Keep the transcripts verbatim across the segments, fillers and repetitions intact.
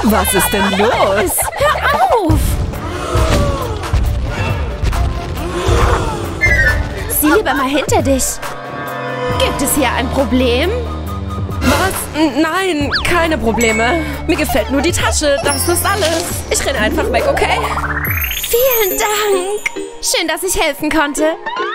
Was ist denn los? Hör auf! Sieh lieber mal hinter dich. Gibt es hier ein Problem? Was? N- Nein, keine Probleme. Mir gefällt nur die Tasche, das ist alles. Ich renne einfach weg, okay? Vielen Dank. Schön, dass ich helfen konnte.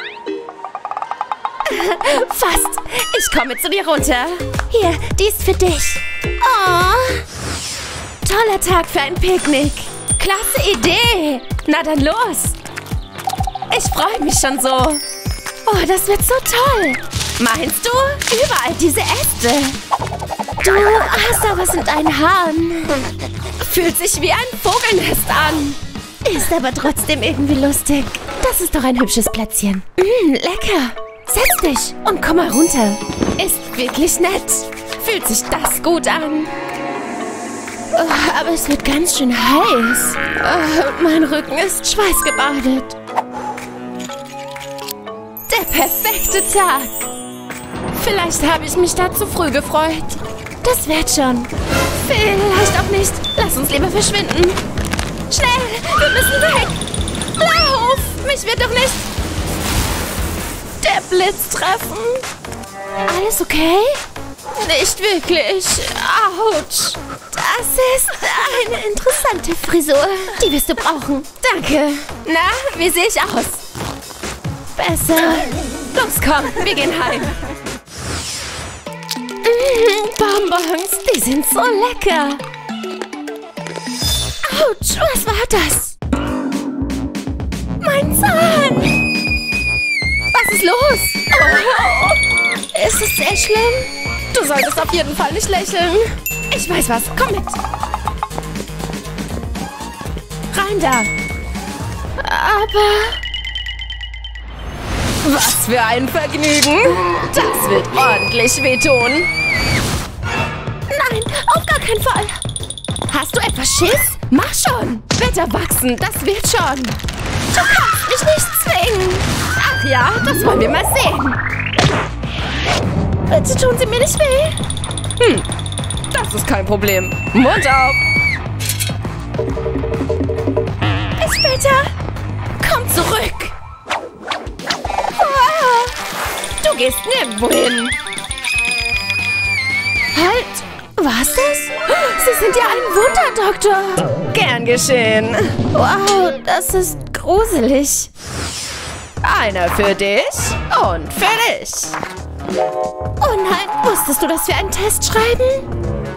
Fast. Ich komme zu dir runter. Hier, die ist für dich. Oh. Toller Tag für ein Picknick. Klasse Idee. Na dann los. Ich freue mich schon so. Oh, das wird so toll. Meinst du? Überall diese Äste. Du hast da was in deinen Haaren. Fühlt sich wie ein Vogelnest an. Ist aber trotzdem irgendwie lustig. Das ist doch ein hübsches Plätzchen. Mm, lecker. Setz dich und komm mal runter. Ist wirklich nett. Fühlt sich das gut an. Oh, aber es wird ganz schön heiß. Oh, mein Rücken ist schweißgebadet. Der perfekte Tag. Vielleicht habe ich mich da zu früh gefreut. Das wird schon. Vielleicht auch nicht. Lass uns lieber verschwinden. Schnell, wir müssen weg. Lauf, mich wird doch nicht der Blitz treffen. Alles okay? Nicht wirklich. Autsch. Das ist eine interessante Frisur. Die wirst du brauchen. Danke. Na, wie sehe ich aus? Besser. Los, komm, wir gehen heim. Mmh, Bonbons, die sind so lecker. Autsch, was war das? Mein Zahn. Was ist los? Oh, ist es sehr schlimm? Du solltest auf jeden Fall nicht lächeln. Ich weiß was, komm mit. Rein da. Aber... Was für ein Vergnügen. Das wird ordentlich wehtun. Nein, auf gar keinen Fall. Hast du etwas Schiss? Mach schon. Wird erwachsen, das wird schon. Du kannst mich nicht zwingen. Ach ja, das wollen wir mal sehen. Bitte tun Sie mir nicht weh. Hm, das ist kein Problem. Mund auf. Bis später. Komm zurück. Ah, Du gehst nirgendwo hin. halt. Was das? Sie sind ja ein Wunderdoktor. Gern geschehen. Wow, das ist gruselig. Einer für dich und für dich. Oh nein, musstest du das für einen Test schreiben?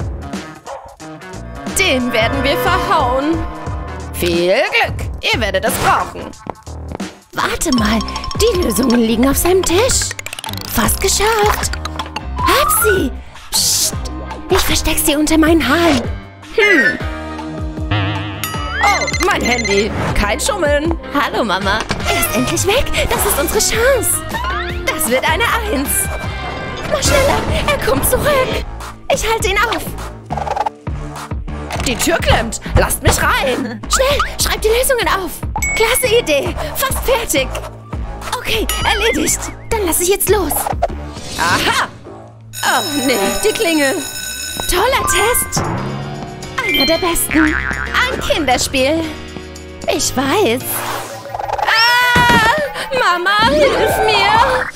Den werden wir verhauen. Viel Glück. Ihr werdet es brauchen. Warte mal, die Lösungen liegen auf seinem Tisch. Fast geschafft. Hab sie. Psst. Ich versteck sie unter meinen Haaren. Hm. Oh, mein Handy. Kein Schummeln. Hallo, Mama. Er ist endlich weg. Das ist unsere Chance. Das wird eine Eins. Mach schneller. Er kommt zurück. Ich halte ihn auf. Die Tür klemmt. Lasst mich rein. Schnell, schreib die Lösungen auf. Klasse Idee. Fast fertig. Okay, erledigt. Dann lasse ich jetzt los. Aha. Oh, nee, die Klingel. Toller Test. Einer der besten. Ein Kinderspiel. Ich weiß. Ah, Mama, hilf mir.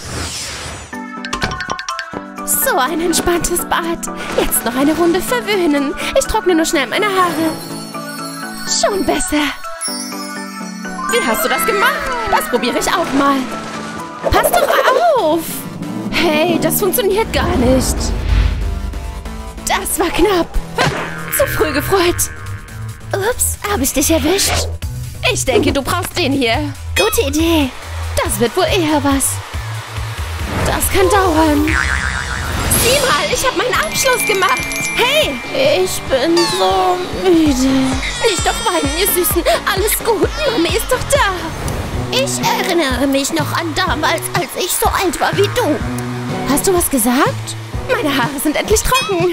So ein entspanntes Bad. Jetzt noch eine Runde verwöhnen. Ich trockne nur schnell meine Haare. Schon besser. Wie hast du das gemacht? Das probiere ich auch mal. Pass doch auf. Hey, das funktioniert gar nicht. Das war knapp. Zu früh gefreut. Ups, habe ich dich erwischt? Ich denke, du brauchst den hier. Gute Idee. Das wird wohl eher was. Das kann dauern. Sieh mal, ich habe meinen Abschluss gemacht. Hey, ich bin so müde. Nicht doch weinen, ihr Süßen. Alles gut, Mami ist doch da. Ich erinnere mich noch an damals, als ich so alt war wie du. Hast du was gesagt? Meine Haare sind endlich trocken.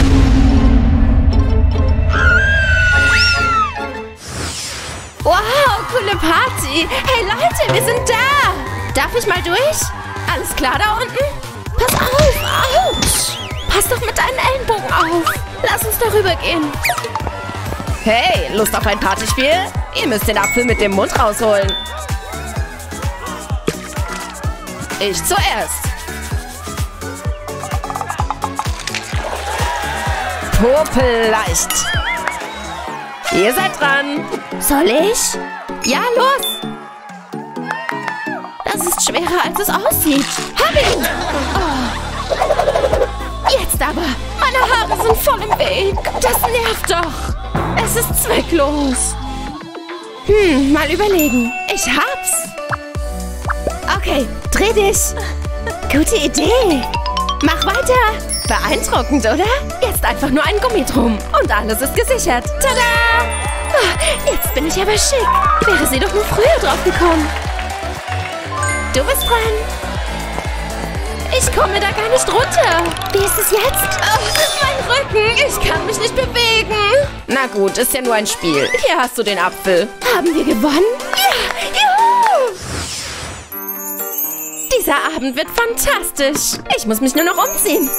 Wow, coole Party. Hey Leute, wir sind da. Darf ich mal durch? Alles klar da unten? Pass auf, ouch. Pass doch mit deinen Ellenbogen auf. Lass uns darüber gehen. Hey, Lust auf ein Partyspiel? Ihr müsst den Apfel mit dem Mund rausholen. Ich zuerst. Popelleicht. Ihr seid dran. Soll ich? Ja, los. Das ist schwerer, als es aussieht. Hab ihn! Oh. Jetzt aber. Meine Haare sind voll im Weg. Das nervt doch. Es ist zwecklos. Hm, mal überlegen. Ich hab's. Okay, dreh dich. Gute Idee. Mach weiter. Beeindruckend, oder? Jetzt einfach nur ein Gummi drum. Und alles ist gesichert. Tada! Oh, jetzt bin ich aber schick. Wäre sie doch nur früher drauf gekommen. Du bist dran. Ich komme da gar nicht runter. Wie ist es jetzt? Oh, mein Rücken. Ich kann mich nicht bewegen. Na gut, ist ja nur ein Spiel. Hier hast du den Apfel. Haben wir gewonnen? Ja, juhu! Dieser Abend wird fantastisch. Ich muss mich nur noch umziehen.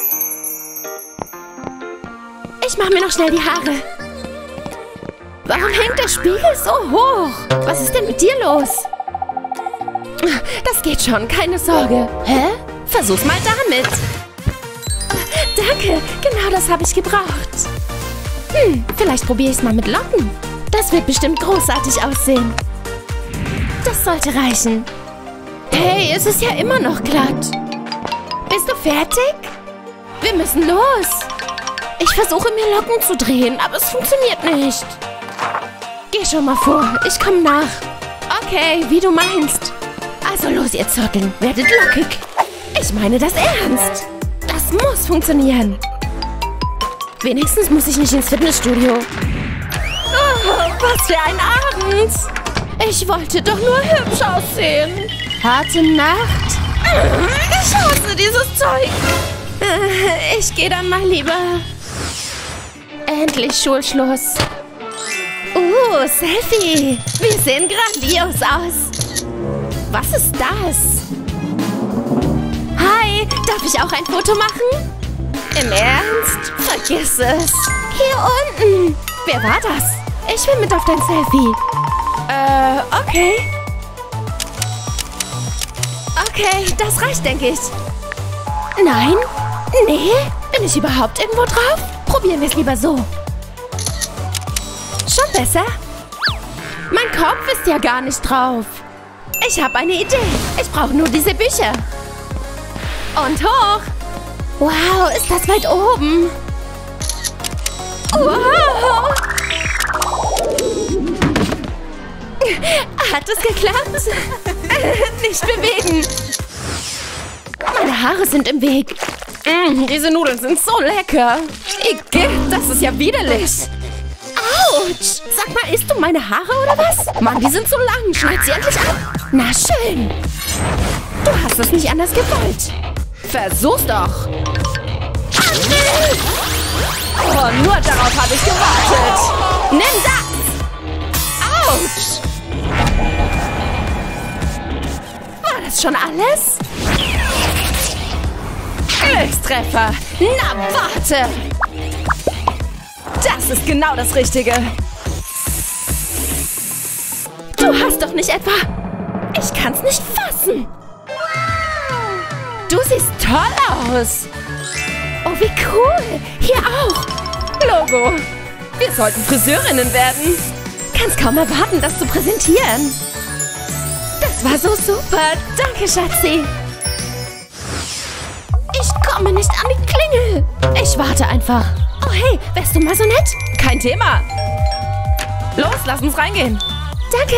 Ich mache mir noch schnell die Haare. Warum hängt der Spiegel so hoch? Was ist denn mit dir los? Das geht schon, keine Sorge. Hä? Versuch's mal damit. Danke, genau das habe ich gebraucht. Hm, vielleicht probiere ich es mal mit Locken. Das wird bestimmt großartig aussehen. Das sollte reichen. Hey, es ist ja immer noch glatt. Bist du fertig? Wir müssen los. Ich versuche mir Locken zu drehen, aber es funktioniert nicht. Geh schon mal vor, ich komme nach. Okay, wie du meinst. Also los, ihr Zotteln, werdet lockig. Ich meine das ernst. Das muss funktionieren. Wenigstens muss ich nicht ins Fitnessstudio. Oh, was für ein Abend. Ich wollte doch nur hübsch aussehen. Harte Nacht. Ich hasse dieses Zeug. Ich gehe dann mal lieber. Endlich Schulschluss. Uh, Selfie. Wir sehen grandios aus. Was ist das? Hi, darf ich auch ein Foto machen? Im Ernst? Vergiss es. Hier unten. Wer war das? Ich will mit auf dein Selfie. Äh, okay. Okay, das reicht, denke ich. Nein? Nee? Bin ich überhaupt irgendwo drauf? Probieren wir es lieber so. Schon besser? Mein Kopf ist ja gar nicht drauf. Ich habe eine Idee. Ich brauche nur diese Bücher. Und hoch. Wow, ist das weit oben. Wow. Hat es geklappt? Nicht bewegen. Meine Haare sind im Weg. Mm, diese Nudeln sind so lecker. Igitt, das ist ja widerlich. Autsch. Sag mal, isst du meine Haare oder was? Mann, die sind so lang. Schneid sie endlich ab. Na schön. Du hast es nicht anders gewollt. Versuch's doch. Oh, nur darauf habe ich gewartet. Nimm das. Autsch. War das schon alles? Glückstreffer. Na, warte. Das ist genau das Richtige. Du hast doch nicht etwa... Ich kann's nicht fassen. Du siehst toll aus. Oh, wie cool. Hier auch. Logo. Wir sollten Friseurinnen werden. Kannst kaum erwarten, das zu präsentieren. Das war so super. Danke, Schatzi. Ich komme nicht an die Klingel. Ich warte einfach. Oh, hey, wärst du mal so nett? Kein Thema. Los, lass uns reingehen. Danke.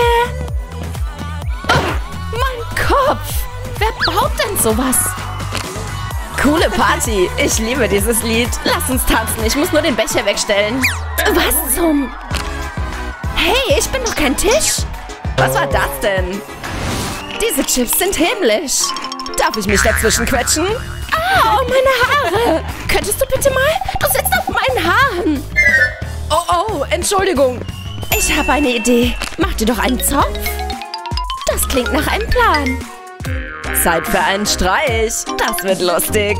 Oh, mein Kopf. Wer baut denn sowas? Coole Party. Ich liebe dieses Lied. Lass uns tanzen. Ich muss nur den Becher wegstellen. Was zum... Hey, ich bin doch kein Tisch. Was war das denn? Diese Chips sind himmlisch. Darf ich mich dazwischen quetschen? Au, meine Haare. Könntest du bitte mal? Du sitzt auf meinen Haaren. Oh, oh, Entschuldigung. Ich habe eine Idee. Mach dir doch einen Zopf. Das klingt nach einem Plan. Zeit für einen Streich. Das wird lustig.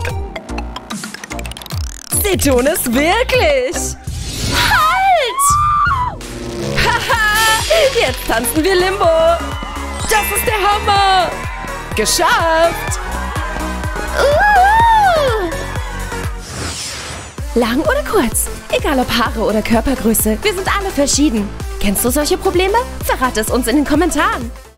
Sie tun es wirklich. Halt! tanzen wir Limbo. Das ist der Hammer. Geschafft. Uh! Lang oder kurz? Egal ob Haare oder Körpergröße, wir sind alle verschieden. Kennst du solche Probleme? Verrate es uns in den Kommentaren.